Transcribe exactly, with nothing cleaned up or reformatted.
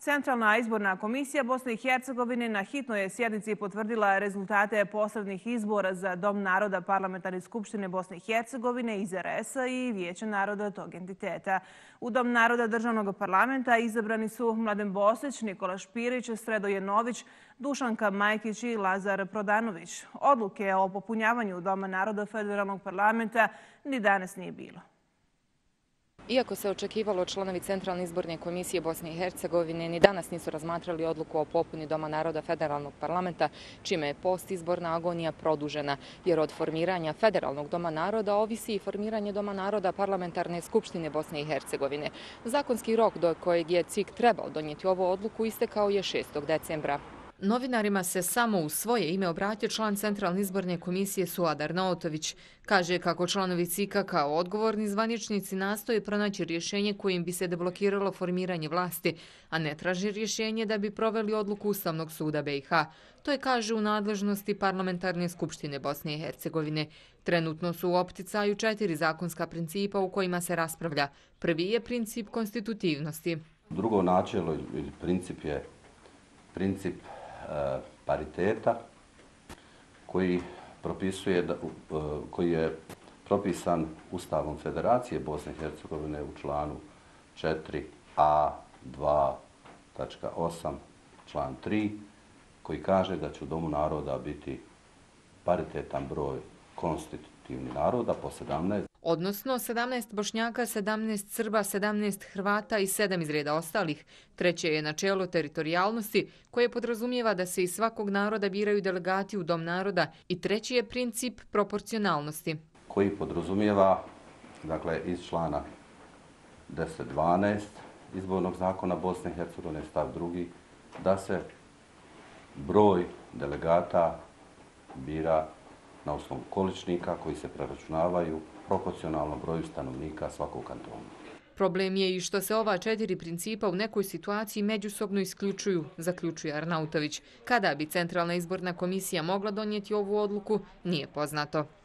Centralna izborna komisija Bosne i Hercegovine na hitnoj je sjednici potvrdila rezultate poslednjih izbora za Dom naroda Parlamentarne skupštine Bosne i Hercegovine iz er es a i Vijeća naroda tog entiteta. U Dom naroda državnog parlamenta izabrani su Mladen Bosić, Nikola Špirić, Sredoje Nović, Dušanka Majkić i Lazar Prodanović. Odluke o popunjavanju Doma naroda federalnog parlamenta ni danas nije bilo. Iako se očekivalo, članovi Centralne izborne komisije Bosne i Hercegovine ni danas nisu razmatrali odluku o popuni Doma naroda federalnog parlamenta, čime je postizborna agonija produžena, jer od formiranja federalnog Doma naroda ovisi i formiranje Doma naroda Parlamentarne skupštine Bosne i Hercegovine. Zakonski rok do kojeg je C I K trebao donijeti ovu odluku istekao je šestog decembra. Novinarima se samo u svoje ime obratio član Centralne izborne komisije Suad Arnautović. Kaže kako članovi C I K-a kao odgovorni zvaničnici nastoje pronaći rješenje kojim bi se deblokiralo formiranje vlasti, a ne traži rješenje da bi proveli odluku Ustavnog suda be i ha. To je, kaže, u nadležnosti Parlamentarne skupštine Bosne i Hercegovine. Trenutno su u opticaju četiri zakonska principa u kojima se raspravlja. Prvi je princip konstitutivnosti. Drugo načelo ili princip je princip pariteta koji propisuje da, koji je propisan Ustavom Federacije Bosne i Hercegovine u članu četiri a dva tačka osam član tri koji kaže da će u Domu naroda biti paritetan broj konstitutivnih naroda po sedamnaest. Odnosno sedamnaest Bošnjaka, sedamnaest Srba, sedamnaest Hrvata i sedam iz reda ostalih. Treće je načelo teritorijalnosti koje podrazumijeva da se iz svakog naroda biraju delegati u Dom naroda i treći je princip proporcionalnosti. Koji podrazumijeva, dakle, iz člana deset dvanaest izbornog zakona Bosne i Hercegovine stav drugi da se broj delegata bira na osnovu količnika koji se preračunavaju proporcionalno broju stanovnika svakog kantona. Problem je i što se ova četiri principa u nekoj situaciji međusobno isključuju, zaključuje Arnautović. Kada bi Centralna izborna komisija mogla donijeti ovu odluku, nije poznato.